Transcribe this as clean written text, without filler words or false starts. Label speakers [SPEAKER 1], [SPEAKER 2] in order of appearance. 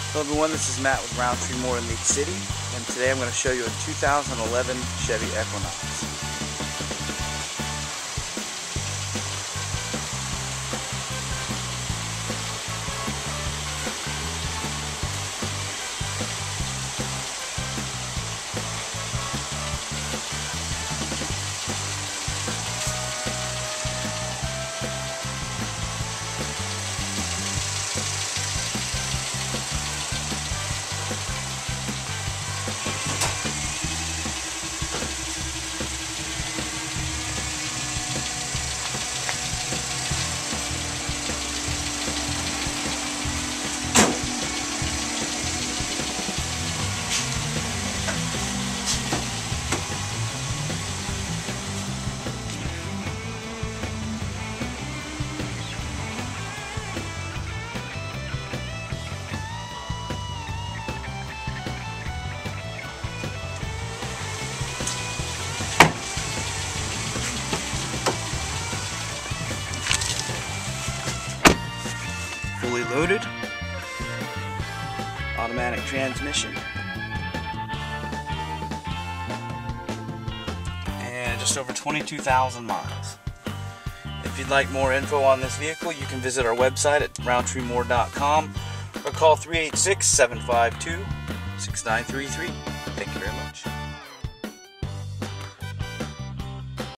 [SPEAKER 1] Hello everyone, this is Matt with Roundtree Moore in League City, and today I'm going to show you a 2011 Chevy Equinox. Fully loaded, automatic transmission, and just over 22,000 miles. If you'd like more info on this vehicle, you can visit our website at roundtreemore.com or call 386-752-6933. Thank you very much.